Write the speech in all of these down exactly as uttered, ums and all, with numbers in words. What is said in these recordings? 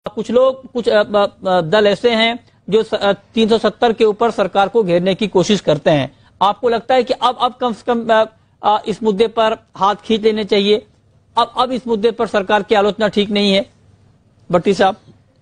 कुछ लोग, कुछ दल ऐसे हैं जो तीन सौ सत्तर के ऊपर सरकार को घेरने की कोशिश करते हैं। आपको लगता है कि अब अब कम से कम इस मुद्दे पर हाथ खींच लेने चाहिए? अब अब इस मुद्दे पर सरकार की आलोचना ठीक नहीं है? भट्टी साहब।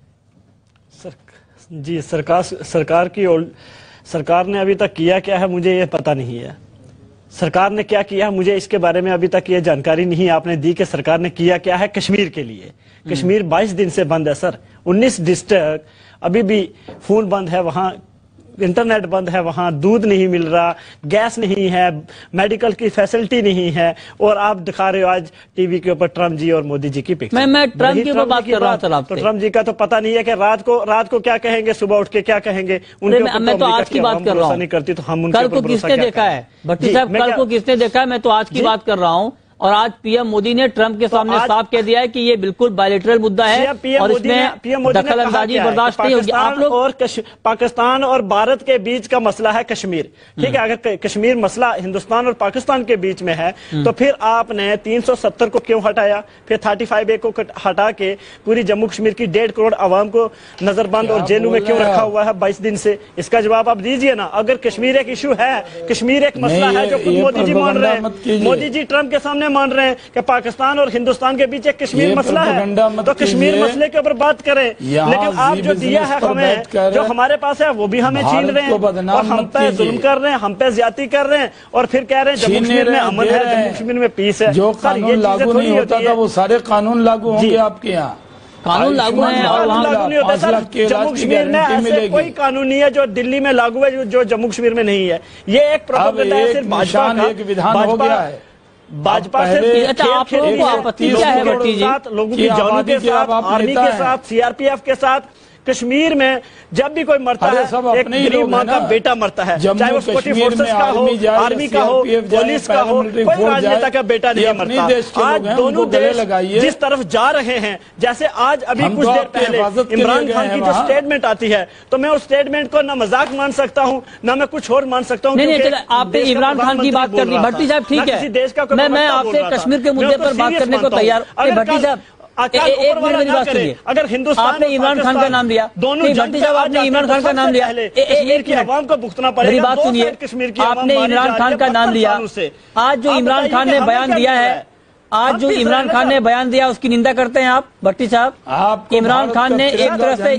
सर, जी सरकार सरकार की और सरकार ने अभी तक किया क्या है मुझे ये पता नहीं है। सरकार ने क्या किया मुझे इसके बारे में अभी तक ये जानकारी नहीं आपने दी कि सरकार ने किया क्या है कश्मीर के लिए। कश्मीर बाईस दिन से बंद है सर, उन्नीस डिस्ट्रिक्ट अभी भी फोन बंद है, वहां इंटरनेट बंद है, वहां दूध नहीं मिल रहा, गैस नहीं है, मेडिकल की फैसिलिटी नहीं है, और आप दिखा रहे हो आज टीवी के ऊपर ट्रम्प जी और मोदी जी की पिक्चर। मैं मैं ट्रम्प की बात कर रहा हूं। तो ट्रम्प जी का तो पता नहीं है कि रात को रात को क्या कहेंगे, सुबह उठ के क्या कहेंगे। उनके मैं, मैं तो आज की बात कर रहा हूँ, नहीं करती तो हम उनके कल को किसने देखा है भट्टी साहब? कल को किसने देखा है? मैं तो आज की बात कर रहा हूँ। और आज पीएम मोदी ने ट्रंप के तो सामने साफ कह दिया है कि ये बिल्कुल बायलैटरल मुद्दा है और इसमें दखल अंदाजी बर्दाश्त नहीं होगी। आप लोग और पाकिस्तान और भारत के बीच का मसला है कश्मीर, ठीक है। अगर कश्मीर मसला हिंदुस्तान और पाकिस्तान के बीच में है तो फिर आपने तीन सौ सत्तर को क्यों हटाया, फिर पैंतीस ए को हटा के पूरी जम्मू कश्मीर की डेढ़ करोड़ आवाम को नजरबंद और जेलों में क्यों रखा हुआ है बाईस दिन से? इसका जवाब आप दीजिए ना। अगर कश्मीर एक इशू है, कश्मीर एक मसला है जो खुद मोदी जी मान रहे हैं, मोदी जी ट्रंप के सामने मान रहे हैं कि पाकिस्तान और हिंदुस्तान के बीच एक कश्मीर मसला है, तो कश्मीर मसले के ऊपर बात करें। लेकिन आप जो दिया है हमें, जो हमारे पास है वो भी हमें छीन रहे हैं और हम पे जुल्म कर रहे हैं, हम पे ज्यादती कर रहे हैं, और फिर कह रहे हैं जम्मू कश्मीर में अमन है, जम्मू कश्मीर में पीस है। जो कानून लागू नहीं होता था वो सारे कानून लागू होंगे आपके यहाँ। कानून लागू है और वहाँ लागू नहीं होता सर। जम्मू कश्मीर में ऐसे कोई कानून नहीं है जो दिल्ली में लागू है जो जम्मू कश्मीर में नहीं है। ये एक प्रोपेगेंडा है सिर्फ भाजपा का, एक विधान हो गया है भाजपा से। अच्छा, आप लोगों को आपत्ति क्या है भट्टी जी? लोगों की जानों के साथ, आर्मी के साथ, सीआरपीएफ के साथ कश्मीर में जब भी कोई मरता है, एक गरीब माँ का बेटा मरता है, चाहे वो सिक्योरिटी फोर्सेस का हो, आर्मी का हो, पुलिस का हो, कोई राजनेता का बेटा नहीं मरता। आज दोनों देश जिस तरफ जा रहे हैं, जैसे आज अभी कुछ देर पहले इमरान खान की जो स्टेटमेंट आती है, तो मैं उस स्टेटमेंट को न मजाक मान सकता हूँ न मैं कुछ और मान सकता हूँ। आपने इमरान खान की बात कर दी भट्टी साहब, ठीक है, देश का मैं आपसे कश्मीर के मुद्दे पर बात करने को तैयार। भट्टी साहब एक मिनट मेरी बात सुनिए। अगर हिंदुस्तान आपने इमरान खान का नाम लिया, दोनों भट्टी साहब आपने इमरान खान का नाम लिया, कश्मीर की आवाम को भुगतना पड़ेगा। मेरी बात सुनिए, आपने इमरान खान का नाम लिया। आज जो इमरान खान ने बयान दिया है, आज जो इमरान खान ने बयान दिया उसकी निंदा करते हैं आप भट्टी साहब? आप इमरान खान ने एक तरह से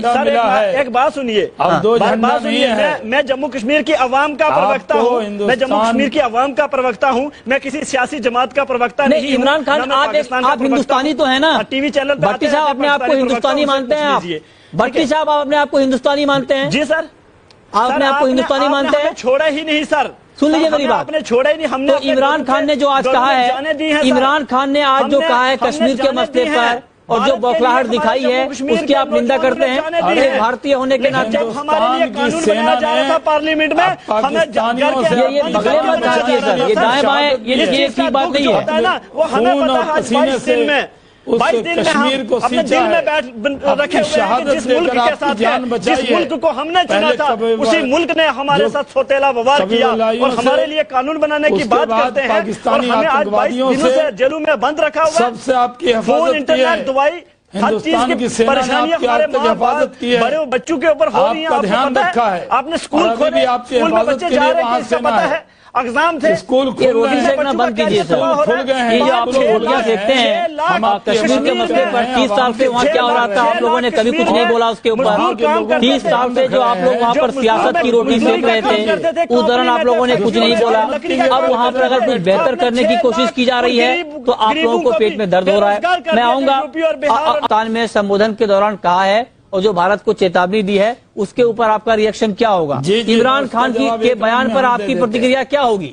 एक बात सुनिए, बात सुनिए, मैं जम्मू कश्मीर की आवाम का प्रवक्ता हूँ, मैं जम्मू कश्मीर की आवाम का प्रवक्ता हूँ, मैं किसी सियासी जमात का प्रवक्ता नहीं। इमरान खान आप आप हिंदुस्तानी तो है ना? टीवी चैनल भट्टी साहब अपने आपको हिंदुस्तानी मानते हैं आप? भट्टी साहब आप अपने आपको हिंदुस्तानी मानते हैं? जी सर, आपने आपको हिंदुस्तानी मानते हैं? छोड़ा ही नहीं सर, सुन लीजिए मेरी बात। आपने छोड़ा ही नहीं। हमने तो इमरान खान ने जो आज कहा है, इमरान खान ने आज जो कहा है कश्मीर के मसले पर और जो बौखलाहट दिखाई है उसकी आप निंदा करते हैं? अरे भारतीय होने के नाते जब हमारे लिए कानून बनाया जा रहा था पार्लियामेंट में, हमें ये बगले मत काटिए सर, ये दाएं बाएं ये ये ठीक बात नहीं है ना। वो हमें पता है बाईस दिन में बाईस दिन में हम अपने दिल में बैठ रखे हुए हैं कि जिस मुल्क के साथ है, जिस मुल्क को हमने चुना था उसी मुल्क ने हमारे साथ सौतेला व्यवहार किया और हमारे लिए कानून बनाने की बात करते हैं, और हमें आज बाईस दिनों से जेलों में बंद रखा हुआ है। सबसे आपकी फोन, इंटरनेट, दवाई, हर चीज की परेशानियां हमारे बड़े बच्चों के ऊपर हो रही है। ध्यान रखा है, आपने स्कूल खोले, स्कूल में बच्चे जा रहे हैं, इसका पता है, एग्जाम थे, स्कूल रोटी सेकना बंद कीजिए सर। खुल गए हैं, ये जो आप लोग रोटियां सेकते हैं, हम कश्मीर के मसले पर तीस साल से वहाँ क्या हो रहा था आप लोगों ने कभी कुछ नहीं बोला उसके ऊपर। तीस साल से जो आप लोग वहाँ पर सियासत की रोटी सेक रहे थे उस दौरान आप लोगों ने कुछ नहीं बोला। अब वहाँ पर अगर कुछ बेहतर करने की कोशिश की जा रही है तो आप लोगों को पेट में दर्द हो रहा है। मैं आऊंगा, पाकिस्तान में संबोधन के दौरान कहा है और जो भारत को चेतावनी दी है उसके ऊपर आपका रिएक्शन क्या होगा? इमरान खान की के बयान पर आपकी प्रतिक्रिया क्या होगी?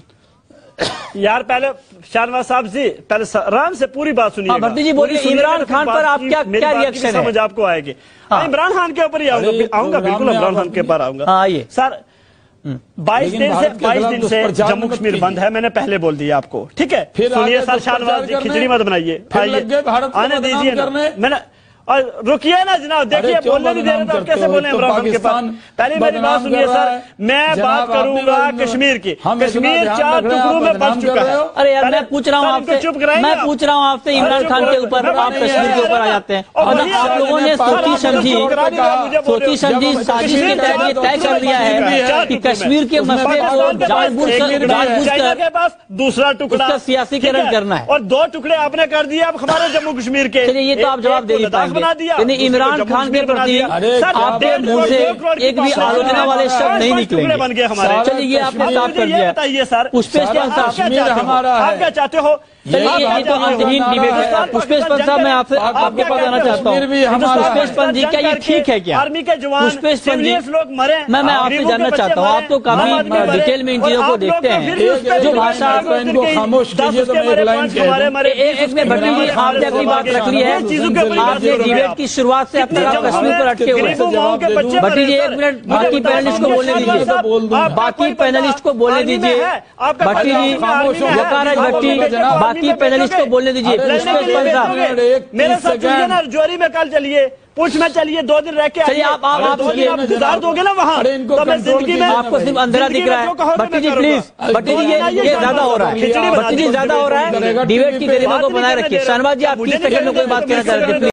यार पहले शाहनवाज साहब जी, पहले आराम से पूरी बात सुनिए। भट्टी जी बोलिए, इमरान खान पर आप क्या क्या रिएक्शन है? समझ आपको आएगी। हाँ। इमरान खान के ऊपर ही आऊंगा, आऊंगा बिल्कुल इमरान खान के ऊपर आऊंगा। हाँ ये सर बाईस दिन से बाईस दिन से जम्मू कश्मीर बंद है, मैंने पहले बोल दिया आपको, ठीक है? सुनिए सर, शाहनवाज जी खिचड़ी मत बनाइए, आने दीजिए। मैंने और रुकिए ना जनाब, देखिए बोलने नहीं दे रहे तो कैसे बोले इमरान खान के पास। पहले मेरी बात सुनिए सर, मैं बात करूंगा कश्मीर की। कश्मीर चार टुकड़ों में बच चुका है। अरे यार मैं पूछ रहा हूँ आपसे, मैं पूछ रहा हूँ आपसे इमरान खान के ऊपर, आप कश्मीर के ऊपर आ जाते हैं। और आप लोगों ने सोची समझी सोची समझी साजिश के तहत ये तय कर लिया है कि कश्मीर के मसले को जानबूझकर के पास दूसरा टुकड़ा सियासीकरण करना है और दो टुकड़े आपने कर दिए अब हमारे जम्मू कश्मीर के। चलिए ये तो आप जवाब दे पाएंगे। इमरान खान के प्रति आपके मुंह से एक भी आलोचना वाले शब्द नहीं निकलेंगे बन गए हमारे। चलिए ये आपने साफ कर दिया। बताइए सर, पुष्पेश पंत साहब, आप क्या चाहते हो? चलिए ये तो अंतहीन डिबेट है। पुष्पेश पंत साहब मैं आपसे आपके पास आना चाहता हूँ। पुष्पेश पंत जी क्या ये ठीक है क्या? आर्मी के जवान पुष्पेश पंत जी लोग मरे, मैं मैं आपसे जानना चाहता हूँ, आप तो काफी डिटेल में इन चीजों को देखते हैं। जो भाषा इनको खामोश कीजिए तो मैं एक लाइन कह दूं। एक में भट्टी जी आपने अपनी बात रख ली है। आपने डिबेट की शुरुआत से अब तक आप कश्मीर पर अटके हुए हैं। भट्टी जी एक मिनट बाकी पैनलिस्ट को बोलने दीजिए, बाकी पैनलिस्ट को बोलने दीजिए। भट्टी जी, वकारज भट्टी, बाकी पैनलिस्ट को बोलने दीजिए। पुष्पेश पंत साहब मेरे साथ चलिए ना, जोरी में कल चलिए, पूछ में चलिए, दो दिन रह के चलिए आप आप आप गुजार दोगे ना वहाँ, तो मैं जिंदगी में आपको सिर्फ अंधेरा दिख रहा है। भट्टी जी प्लीज, भट्टी जी ये ये ज्यादा हो रहा है, भट्टी जी ज्यादा हो रहा है। डिबेट की गरिमा को बनाए रखिए। शर्मा जी आप तीस सेकंड में कोई बात कहना चाह रहे थे।